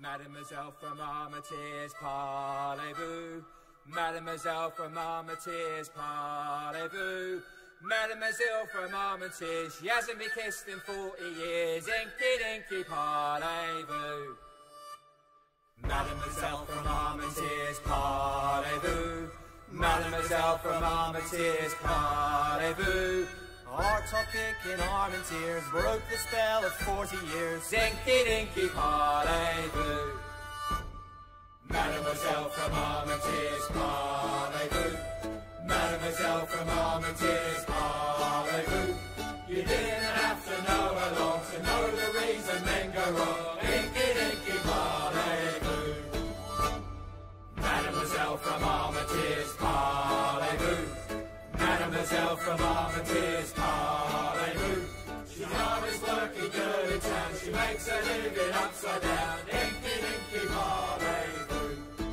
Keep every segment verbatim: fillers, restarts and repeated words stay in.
Mademoiselle from Armentieres, parlez-vous? Mademoiselle from Armentieres, parlez-vous? Mademoiselle from Armentieres, she hasn't been kissed in forty years. Inky dinky, parlez-vous? Mademoiselle from Armentieres, parlez-vous? Mademoiselle from Armentieres, parlez-vous? Our topic in Armentieres broke the spell of forty years. Dinky dinky, parlez-vous? Mademoiselle from Armentieres, parlez-vous? Mademoiselle from Armentieres, parlez-vous? You didn't have to know her long to know the reason men go wrong. Dinky dinky, parlez-vous? Mademoiselle from Armentieres, parlez-vous? Mademoiselle from Armentieres, parlez-vous? She's always working good in town. She makes a living upside down. Dinky dinky, parlez-vous?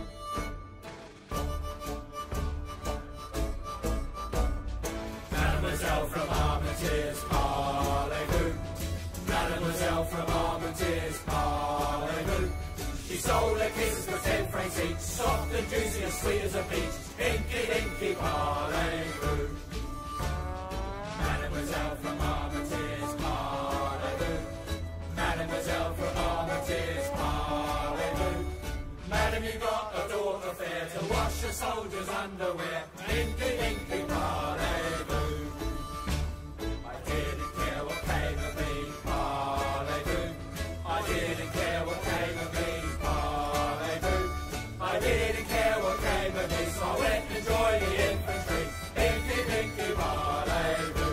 Mademoiselle from Armentieres, parlez-vous? Mademoiselle from Armentieres, parlez-vous? She sold her kisses for ten francs each, soft and juicy and sweet as a peach. Dinky dinky, parlez-vous? Mademoiselle from Armentieres, parlez-vous? Mademoiselle from Armentieres, parlez-vous? Madam, you got a daughter fair to wash a soldier's underwear. Dinky dinky, parlez-vous? I didn't care what came of me, parlez-vous? I didn't care what came of me, parlez-vous? I didn't care what came of me, so I went and joined the infantry. Dinky dinky, parlez-vous?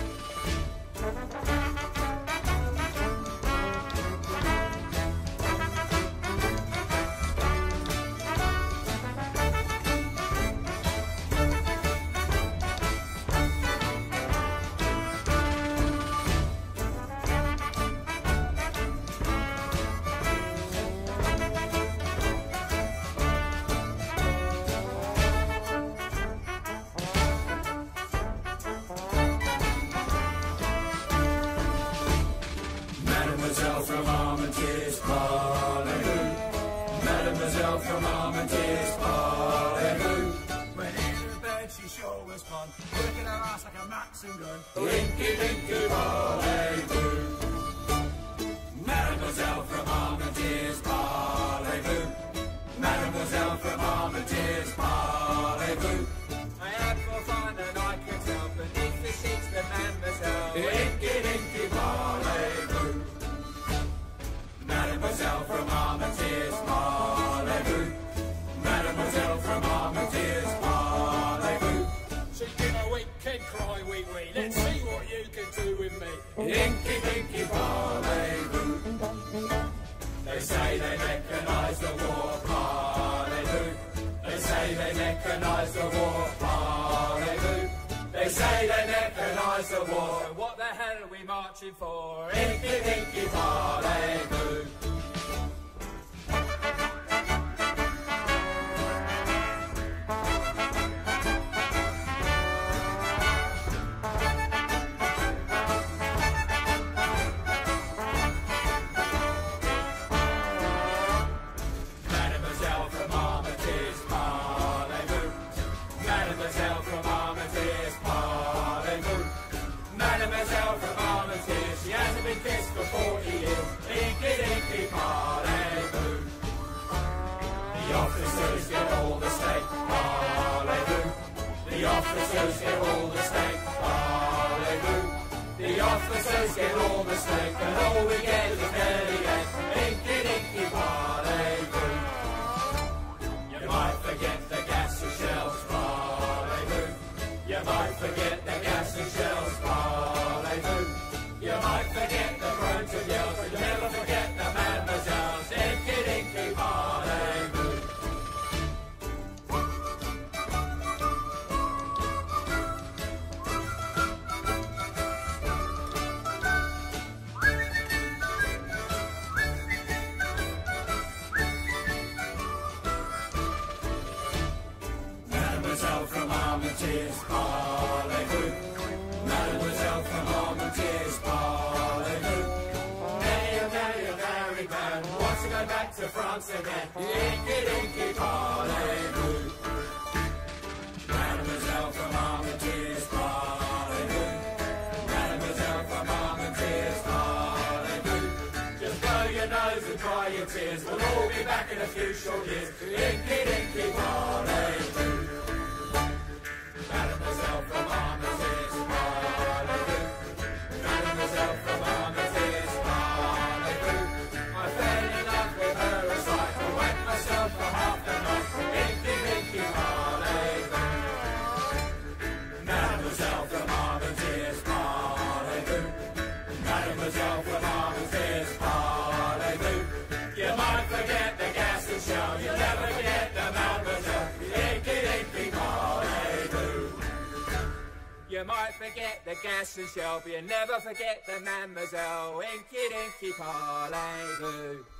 Mademoiselle from Armentieres, parlez-vous? Mademoiselle from Armentieres, parlez-vous? When in her bed she sure was fun, working her ass like a Maxim gun. Dinky dinky, parlez-vous? Mademoiselle from Armentieres, parlez-vous? Mademoiselle from Armentieres, parlez-vous? I have for fun and I can tell beneath the sheets that Mademoiselle. Dinky dinky, parlez-vous? Mademoiselle from Armentieres, parlez-vous? Mademoiselle from Armentieres, parlez-vous? She did a weekend cry, wee wee. Let's see what you can do with me. Dinky dinky, parlez-vous? They say they mechanise the war, parlez-vous? They say they mechanise the war, parlez-vous? They say they mechanise the war. So what the hell are we marching for? Dinky dinky, parlez-vous? Mademoiselle from Armentieres, parlez-vous? Mademoiselle from Armentieres, parlez-vous? Mademoiselle from Armentieres, she hasn't been kissed for forty years. Dinky dinky, parlez-vous? The officers get all the steak, parlez-vous? The officers get all the steak, parlez-vous? The officers get all the steak, and all we get is belly ache. Dinky dinky, parlez-vous? You might forget the gas and shells, parlez-vous? You might forget the gas and shells, parlez-vous? You might forget the groans and yells, but you'll never forget the Mademoiselles. Dinky dinky, parlez-vous? Mademoiselle from Armentieres, parlez-vous? Mademoiselle from Armentieres, parlez-vous? Nay, a very, a very bad. Wants to go back to France once again. Inky dinky parlez-vous. Mademoiselle from Armentieres, parlez-vous. Mademoiselle from Armentieres, parlez-vous. Just blow your nose and dry your tears. We'll all be back in a few short years. Inky dinky parlez-vous. Mademoiselle from Armentieres, parlez-vous. Mademoiselle from Armentieres, parlez-vous. I fell in love with her a sight. I wet myself for half the night. Inky dinky parlez-vous. Mademoiselle from Armentieres, parlez-vous. Mademoiselle from Armentieres, parlez-vous. You might forget the gas and shell, you'll never forget the Mademoiselle. Inky dinky parlez-vous. You might forget the gas and shell, but you never forget the Mademoiselle. Inky dinky parlez-vous.